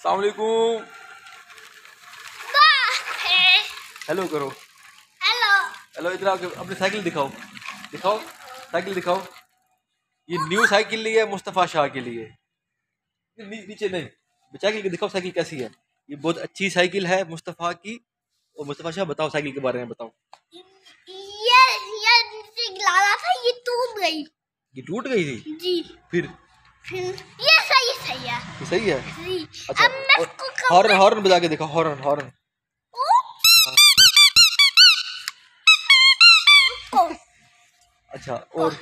अस्सलाम वालेकुम। हेलो करो। हेलो हेलो, इधर आओ, अपनी साइकिल दिखाओ। दिखाओ साइकिल दिखाओ। ये न्यू साइकिल ली है मुस्तफ़ा शाह के लिए। नीचे नहीं, साइकिल दिखाओ, साइकिल कैसी है। ये बहुत अच्छी साइकिल है मुस्तफ़ा की। और मुस्तफ़ा शाह, बताओ साइकिल के बारे में बताओ। ये लाना था, ये टूट गई। ये टूट गई थी जी। फिर ये सही है। ये सही है। जी। अच्छा, अब मैं इसको हॉर्न हॉर्न बजा के दिखाओ, हॉर्न हॉर्न। अच्छा, और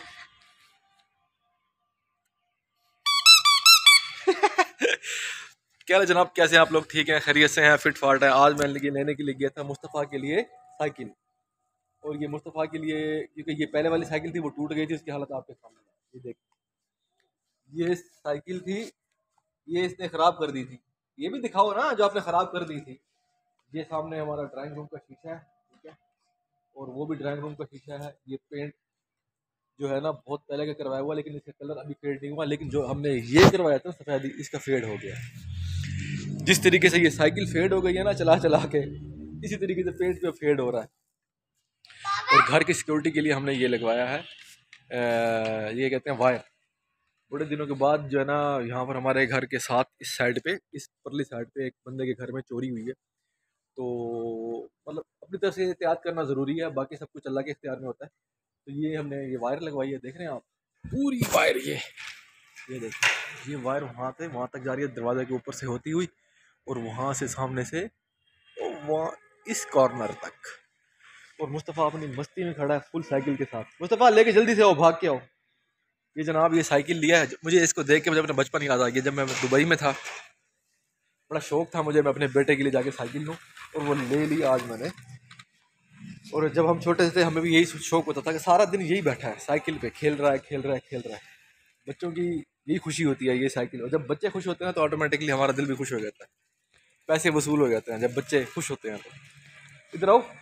क्या है जनाब, कैसे हैं आप लोग? ठीक हैं, खैरियत से हैं, फिट फाट है। आज मैं लेने के लिए गया था मुस्तफ़ा के लिए साइकिल। और ये मुस्तफ़ा के लिए, क्योंकि ये पहले वाली साइकिल थी, वो टूट गई थी, उसकी हालत आपके सामने है। ये देख, ये साइकिल थी, ये इसने ख़राब कर दी थी। ये भी दिखाओ ना जो आपने ख़राब कर दी थी। ये सामने हमारा ड्राइंग रूम का शीशा है, ठीक है। और वो भी ड्राइंग रूम का शीशा है। ये पेंट जो है ना बहुत पहले का करवाया हुआ, लेकिन इसका कलर अभी फेड नहीं हुआ। लेकिन जो हमने ये करवाया था सफ़ेदी, इसका फेड हो गया। जिस तरीके से ये साइकिल फेड हो गई है ना चला चला के, इसी तरीके से पेंट पे फेड हो रहा है। और घर की सिक्योरिटी के लिए हमने ये लगवाया है, ये कहते हैं वायर। बड़े दिनों के बाद जो है ना, यहाँ पर हमारे घर के साथ इस साइड पे, इस परली साइड पे एक बंदे के घर में चोरी हुई है। तो मतलब अपनी तरफ से एहतियात करना ज़रूरी है, बाकी सब कुछ अल्लाह के इख्तियार में होता है। तो ये हमने ये वायर लगवाई है, देख रहे हैं आप, पूरी वायर। ये देखिए, ये वायर वहाँ तक जा रही है, दरवाजे के ऊपर से होती हुई, और वहाँ से सामने से वहाँ इस कॉर्नर तक। और मुस्तफ़ा अपनी मस्ती में खड़ा है फुल साइकिल के साथ। मुस्तफ़ा लेके जल्दी से आओ, भाग के आओ। ये जनाब ये साइकिल लिया है, मुझे इसको देख के मुझे अपना बचपन याद आ गया। जब मैं दुबई में था, बड़ा शौक था मुझे, मैं अपने बेटे के लिए जाके साइकिल लूँ, और वो ले ली आज मैंने। और जब हम छोटे थे हमें भी यही शौक होता था कि सारा दिन यही बैठा है साइकिल पे, खेल रहा है खेल रहा है खेल रहा है। बच्चों की यही खुशी होती है, ये साइकिल। और जब बच्चे खुश होते हैं तो ऑटोमेटिकली हमारा दिल भी खुश हो जाता है, पैसे वसूल हो जाते हैं जब बच्चे खुश होते हैं। तो इधर आओ,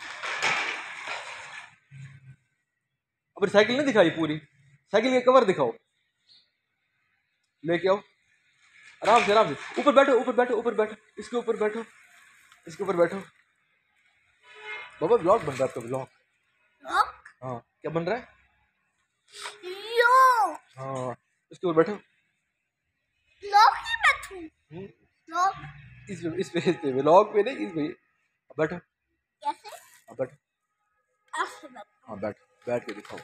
अब साइकिल नहीं दिखाई पूरी, साइकिल के कवर दिखाओ, लेके आओ आराम से आराम से। ऊपर बैठो ऊपर बैठो ऊपर बैठो, इसके ऊपर बैठो, इसके ऊपर बैठो। बाबा ब्लॉग बन रहा है आपका, ब्लॉग। हाँ, क्या बन रहा है? हाँ, इसके ऊपर बैठो। इस पे व्लॉग पे नहीं, इस पे बैठो। कैसे? हाँ बैठो, हाँ बैठ, बैठ के दिखाओ।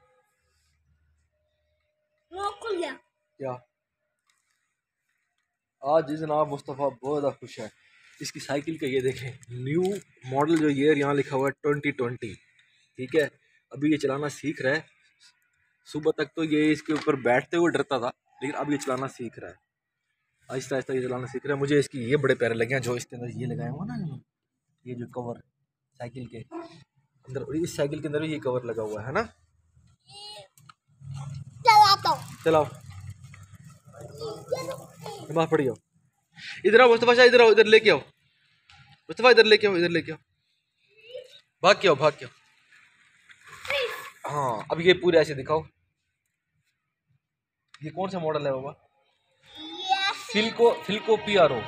क्या आज जनाब मुस्तफ़ा बहुत ज़्यादा खुश है। इसकी साइकिल का ये देखें, न्यू मॉडल जो ईयर यहाँ लिखा हुआ है 2020, ठीक है। अभी ये चलाना सीख रहा है। सुबह तक तो ये इसके ऊपर बैठते हुए डरता था, लेकिन अब ये चलाना सीख रहा है, आहिस्ता आहिस्ता ये चलाना सीख रहा है। मुझे इसकी ये बड़े प्यारे लगे हैं, जो इसके अंदर ये लगाया हुआ ना, ये जो कवर साइकिल के अंदर, और इस साइकिल के अंदर भी ये कवर लगा हुआ है ना। चलाओ, नमाज पढ़ जाओ। इधर आओ मुस्तफ़ा शाह, इधर आओ, इधर लेके आओ मुस्तफ़ा, इधर लेके आओ, इधर लेके आओ, भाग के आओ, भाग के आओ। हाँ, अब ये पूरे ऐसे दिखाओ। ये कौन सा मॉडल है बाबा? Philco PRO।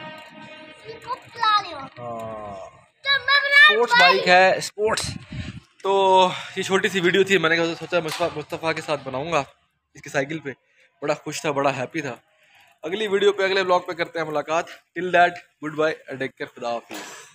हाँ, स्पोर्ट्स बाइक है, स्पोर्ट्स। तो ये छोटी सी वीडियो थी, मैंने सोचा मुस्तफ़ा के साथ बनाऊंगा इसकी साइकिल पे। बड़ा खुश था, बड़ा हैप्पी था। अगली वीडियो पे, अगले ब्लॉग पे करते हैं मुलाकात। Till that, good bye, take care, खुदा हाफिज़।